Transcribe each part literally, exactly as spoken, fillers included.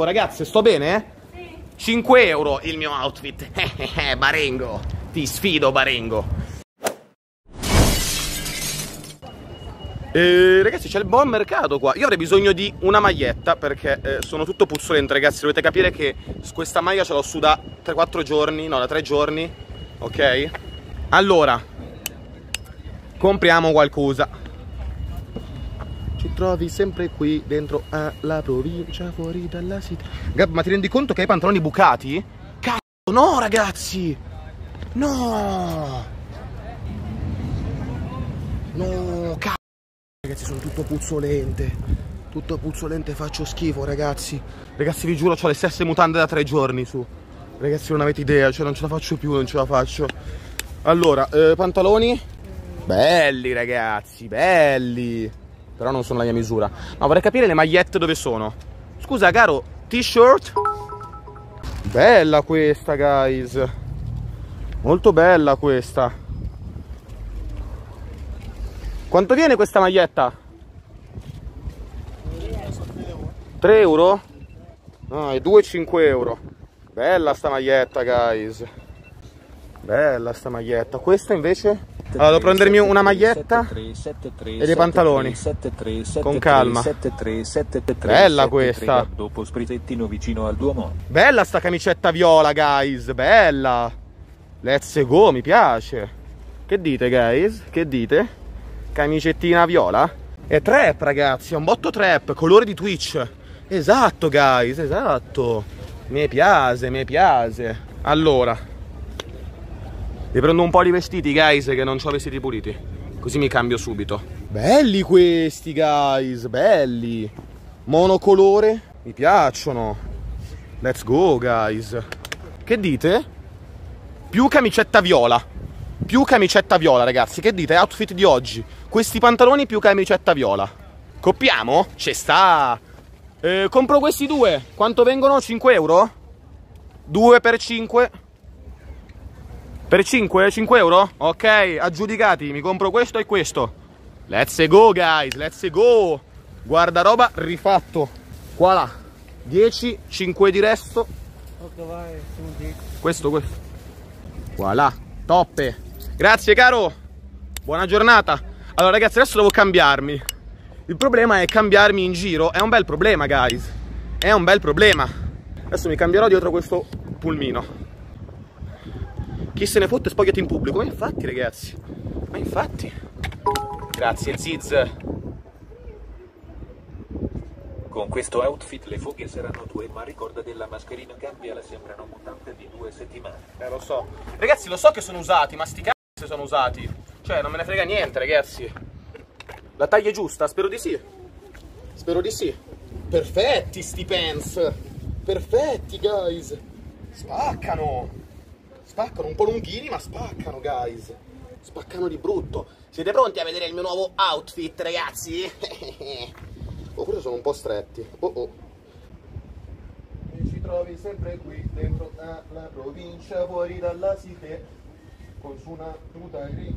Oh, ragazze, sto bene? Sì. cinque euro il mio outfit. Barengo. Ti sfido, Barengo. Eh, ragazzi, c'è il buon mercato qua. Io avrei bisogno di una maglietta perché eh, sono tutto puzzolente, ragazzi. Dovete capire che questa maglia ce l'ho su da tre quattro giorni. No, da tre giorni. Ok? Allora, compriamo qualcosa. Ci trovi sempre qui dentro alla provincia, fuori dalla città. Gab, ma ti rendi conto che hai i pantaloni bucati? Cazzo, no, ragazzi! No! No, cazzo! Ragazzi, sono tutto puzzolente. Tutto puzzolente, faccio schifo, ragazzi. Ragazzi, vi giuro, ho le stesse mutande da tre giorni su. Ragazzi, non avete idea, cioè non ce la faccio più, non ce la faccio. Allora, eh, pantaloni? Belli, ragazzi, belli. Però non sono la mia misura. Ma vorrei capire le magliette dove sono. Scusa, caro, t-shirt? Bella questa, guys. Molto bella questa. Quanto viene questa maglietta? tre euro? No, è due e cinque euro. Bella sta maglietta, guys. Bella sta maglietta. Questa invece? Allora, devo prendermi una maglietta e dei pantaloni con calma. Bella questa. Dopo Spritettino vicino al Duomo. Bella sta camicetta viola, guys. Bella. Let's go, mi piace. Che dite, guys? Che dite? Camicettina viola? È trap, ragazzi. È un botto trap. Colore di Twitch. Esatto, guys. Esatto. Mi piace, mi piace. Allora, vi prendo un po' di vestiti, guys, che non ho vestiti puliti. Così mi cambio subito. Belli questi, guys, belli. Monocolore, mi piacciono. Let's go, guys. Che dite? Più camicetta viola. Più camicetta viola, ragazzi. Che dite? Outfit di oggi. Questi pantaloni più camicetta viola. Coppiamo? Ci sta. Eh, compro questi due. Quanto vengono? cinque euro? due per cinque. Per cinque? cinque euro? Ok, aggiudicati, mi compro questo e questo. Let's go, guys, let's go. Guardaroba rifatto. Qua là, dieci, cinque di resto. Questo, questo. Qua là, toppe. Grazie, caro. Buona giornata. Allora, ragazzi, adesso devo cambiarmi. Il problema è cambiarmi in giro. È un bel problema, guys. È un bel problema. Adesso mi cambierò dietro questo pulmino. Chi se ne fotte, spogliati in pubblico. Ma infatti, ragazzi, ma infatti. Grazie, Ziz. Con questo outfit le foghe saranno due, ma ricorda della mascherina, cambiala, sembrano mutante di due settimane. Eh, lo so. Ragazzi, lo so che sono usati, ma sti cazzi sono usati. Cioè, non me ne frega niente, ragazzi. La taglia è giusta? Spero di sì. Spero di sì. Perfetti sti pants. Perfetti, guys. Spaccano. Spaccano, un po' lunghini, ma spaccano, guys. Spaccano di brutto. Siete pronti a vedere il mio nuovo outfit, ragazzi? Oh, forse sono un po' stretti. Oh oh. E ci trovi sempre qui dentro alla provincia, fuori dalla città, con su una tuta green.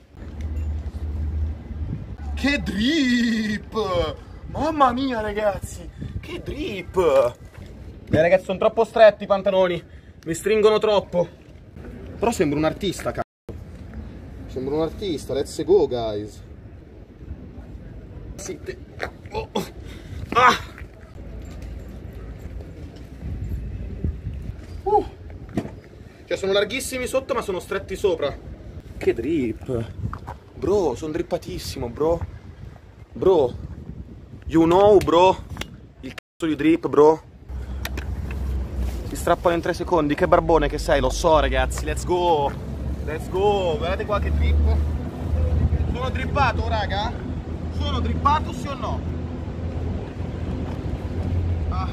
Che drip! Mamma mia, ragazzi! Che drip! Eh, ragazzi, sono troppo stretti i pantaloni. Mi stringono troppo. Però sembro un artista, cazzo. Sembro un artista, let's go, guys. Sì, te... oh. Ah. Uh. Cioè, sono larghissimi sotto, ma sono stretti sopra. Che drip. Bro, sono drippatissimo, bro. Bro. You know, bro. Il cazzo di drip, bro. Si strappano in tre secondi, che barbone che sei, lo so, ragazzi. Let's go. Let's go. Guardate qua che drip. Sono drippato, raga? Sono drippato, sì o no? Ah.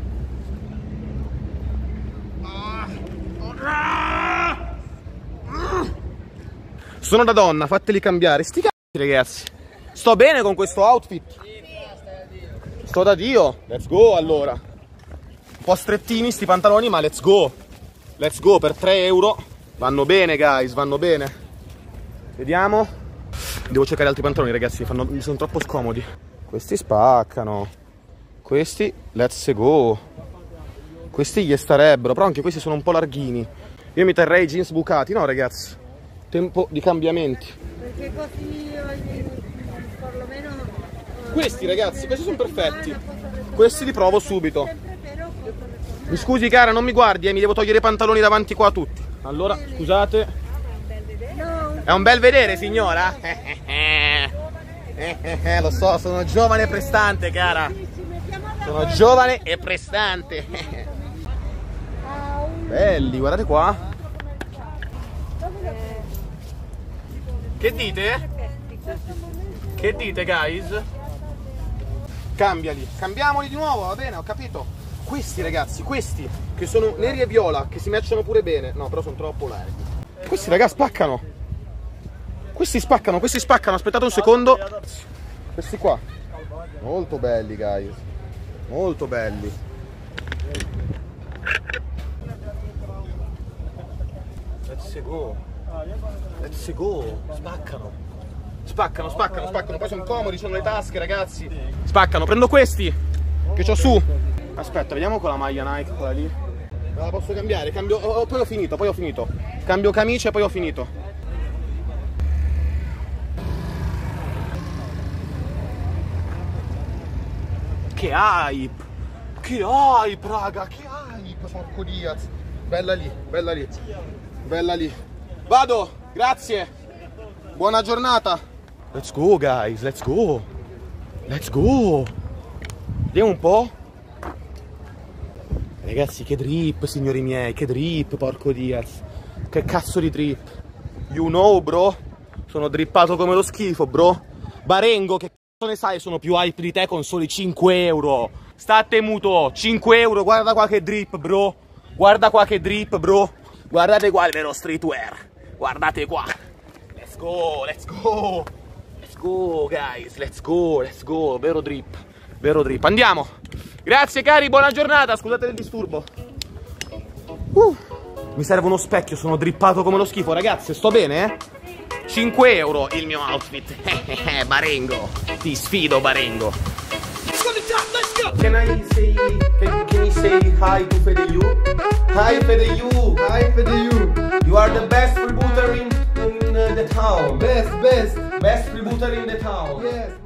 Ah. Ah. Sono da donna, fateli cambiare. Sti cazzi, ragazzi. Sto bene con questo outfit? Sto da Dio. Let's go, allora. Un po' strettini sti pantaloni, ma let's go. Let's go, per tre euro. Vanno bene, guys, vanno bene. Vediamo. Devo cercare altri pantaloni, ragazzi, fanno, mi sono troppo scomodi. Questi spaccano. Questi, let's go. Questi gli starebbero, però anche questi sono un po' larghini. Io mi terrei i jeans bucati, no ragazzi? Tempo di cambiamenti. Perché così perlomeno... Questi ragazzi, questi sono perfetti. Questi li provo subito. Mi scusi cara, non mi guardi, eh, mi devo togliere i pantaloni davanti qua a tutti. Allora, scusate. È un bel vedere, signora? Lo so, sono giovane e prestante, cara. Sono giovane e prestante. Belli, guardate qua. Che dite? Che dite, guys? Cambiali, cambiamoli di nuovo, va bene, ho capito. Questi ragazzi, questi che sono neri e viola, che si matchano pure bene. No, però sono troppo larghi. Questi ragazzi spaccano. Questi spaccano, questi spaccano. Aspettate un secondo. Questi qua. Molto belli, guys. Molto belli. Let's go. Let's go. Spaccano. Spaccano, spaccano, spaccano. Poi sono comodi, sono le tasche, ragazzi. Spaccano. Prendo questi che c'ho su. Aspetta, vediamo con la maglia Nike, quella lì. Non la posso cambiare, cambio. Oh, poi ho finito, poi ho finito. Cambio camicia e poi ho finito. Che hype! Che hype, raga, che hype, porco Diaz. Bella lì, bella lì. Bella lì. Vado, grazie. Buona giornata. Let's go, guys, let's go. Let's go. Vediamo un po'. Ragazzi, che drip, signori miei, che drip, porco Diaz. Che cazzo di drip. You know, bro. Sono drippato come lo schifo, bro. Barengo, che cazzo ne sai, sono più hype di te con soli cinque euro. State muto, cinque euro, guarda qua che drip, bro. Guarda qua che drip, bro. Guardate qua il vero streetwear. Guardate qua. Let's go, let's go. Let's go, guys, let's go, let's go. Vero drip, vero drip. Andiamo. Grazie cari, buona giornata, scusate il disturbo. uh, Mi serve uno specchio, sono drippato come lo schifo. Ragazzi, sto bene, eh? cinque euro il mio outfit. Barengo, ti sfido Barengo. Can I say, can, can you say hi to Fede You? Hi Fede You, hi Fede You. You are the best freebooter in, in uh, the town. Best, best. Best freebooter in the town. Yes.